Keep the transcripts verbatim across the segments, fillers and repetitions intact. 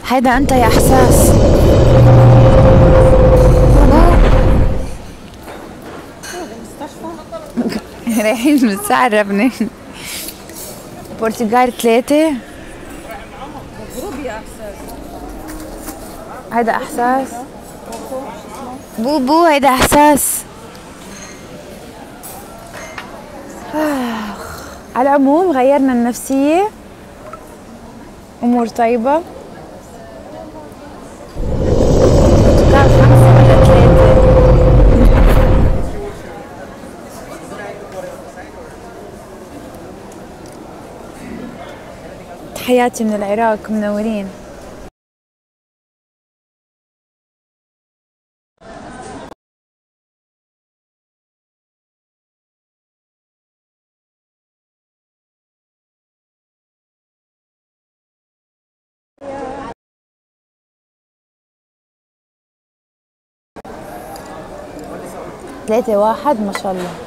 هيدا انت يا احساس. رايحين بنتسعر بنين. برتقال ثلاثة. هيدا احساس. بوبو هيدا احساس. على العموم غيرنا النفسية، امور طيبة. برتقال خمسة ولا ثلاثة؟ تحياتي من العراق، منورين. ثلاثة واحد ما شاء الله.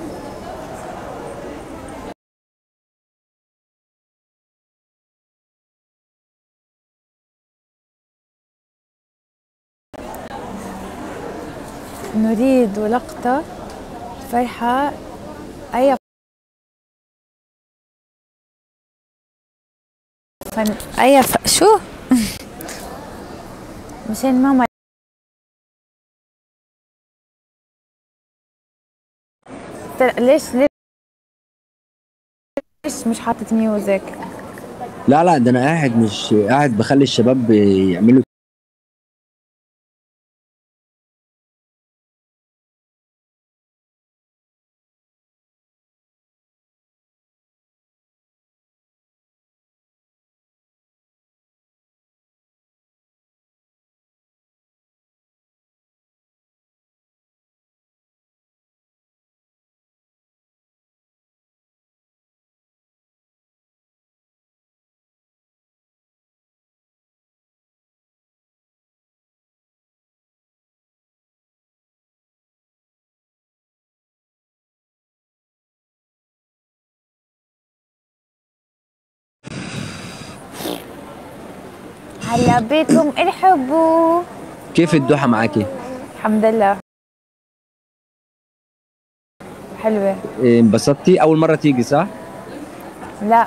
نريد لقطة فرحة. أي فن أي ف... شو مشان ماما. ليش ليش مش حاطط ميوزك؟ لا لا، ده انا قاعد مش قاعد بخلي الشباب يعملوا. هلا بيكم ارحبوا. كيف الدوحة معاكي؟ الحمد لله حلوة. إيه، انبسطتي؟ أول مرة تيجي صح؟ لا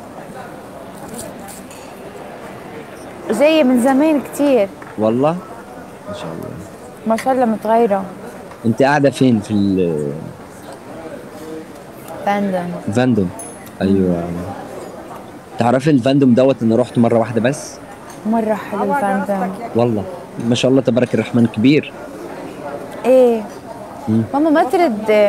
جاية من زمان كتير. والله؟ ما شاء الله. ما شاء الله متغيرة. أنت قاعدة فين؟ في ال فاندوم. فاندوم. أيوه. تعرفي الفاندوم دوت أنا رحت مرة واحدة بس؟ مرة حلو فاندوم. والله ما شاء الله تبارك الرحمن كبير. ايه مم. ماما ما ترد.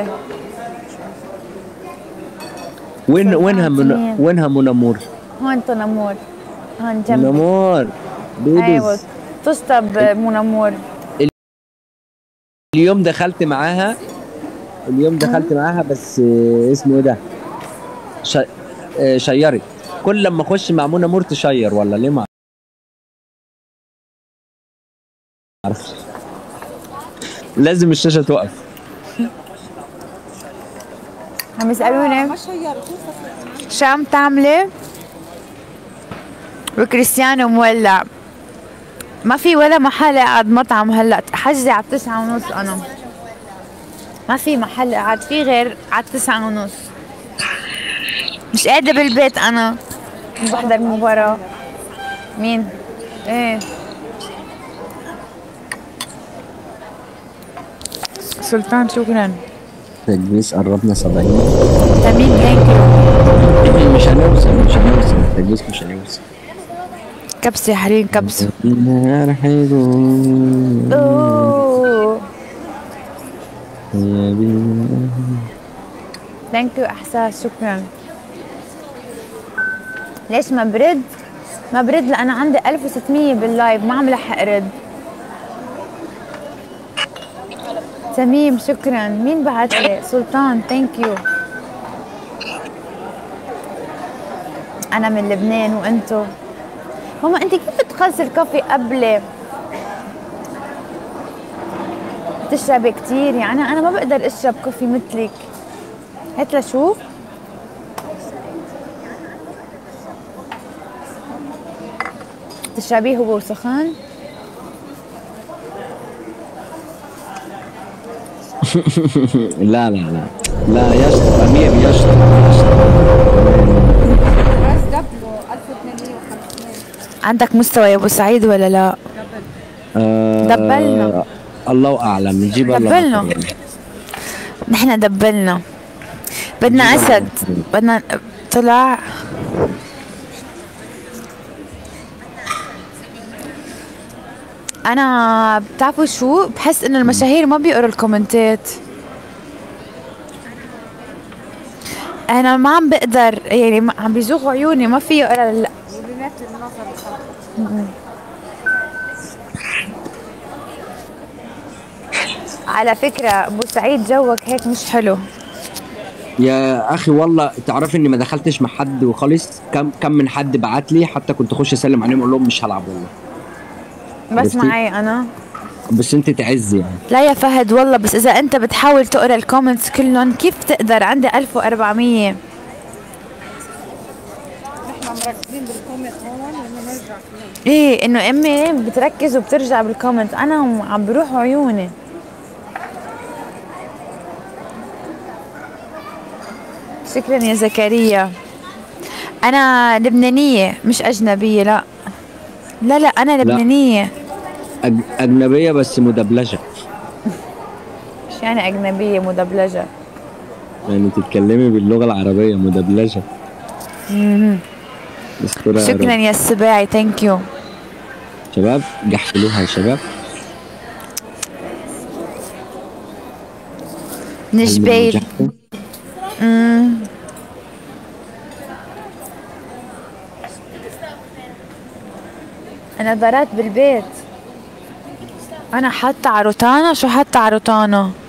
وين وينها من وينها منامور؟ هون تنمور، هون جنبي. منامور بيبيز. ايوه تشطب منامور. اليوم دخلت معاها اليوم دخلت معاها بس آه، اسمه ايه ده؟ ش... آه، شيرت. كل لما اخش مع منامور تشير ولا ليه ما اعرفش. لازم الشاشة توقف. عم يسألوني شو عم تعملي؟ وكريستيانو مولع. ما في ولا محل قاعد مطعم هلا، حجزي على التسعة ونص. أنا ما في محل قاعد فيه غير على التسعة ونص. مش قاعدة بالبيت أنا بحضر مباراة. مين؟ إيه سلطان شكرا. تجهيز قربنا سبعين. تميم ثانك يو. مش هنوصل مش هنوصل التجهيز مش هنوصل. كبسة يا حريم كبسة. رحيلون اوه يا بيه. ثانك يو احساس شكرا. ليش ما برد؟ ما برد لأنا عندي ألف وستمية باللايف ما عم لحق رد. تميم شكرا. مين بعت لي؟ سلطان ثانك يو. انا من لبنان وانتو. ماما انت كيف بتخلصي الكافي قبل تشربي كتير؟ يعني انا ما بقدر اشرب كافي مثلك. هات لشوف. تشربيه هو وسخن؟ لا لا لا لا يشطب امير، يشطب يشطب. راس دبله ألف وثمانمية وخمسين. عندك مستوى يا ابو سعيد ولا لا؟ آه دبلنا. الله اعلم، نجيب الله دبلنا. أكبر. نحن دبلنا. بدنا نجيب الله اسد. أكبر. بدنا طلع. انا بتعرفوا شو بحس انه المشاهير ما بيقروا الكومنتات. انا ما عم بقدر يعني ما- عم بيزوغوا عيوني، ما في اقرا ال- وبيمثل النظر الخلق. على فكرة ابو سعيد جوك هيك مش حلو. يا اخي والله تعرف اني ما دخلتش مع حد وخالص. كم كم من حد بعت لي، حتى كنت اخش اسلم عليهم اقول لهم مش هلعب والله. بس عرفتي؟ معي انا. بس انت تعزي يعني. لا يا فهد والله، بس اذا انت بتحاول تقرا الكومنتس كلهم كيف تقدر؟ عندي ألف وأربعمية. نحن مركزين بالكومنت هون لما نرجع فيهم. ايه انه امي بتركز وبترجع بالكومنت، انا عم بروح عيوني. شكرا يا زكريا. انا لبنانية مش اجنبية، لا لا لا انا لبنانية. أج... اجنبيه بس مدبلجه. مش يعني اجنبية مدبلجة. يعني تتكلمي باللغه العربيه مدبلجه. استرها يا شكرا رب. يا السباعي، ثانك يو. شباب جحفلوها يا شباب. نجبيل. المجحفل. انا ضربت بالبيت. انا حاطة عروتانا. شو حاطة عروتانا؟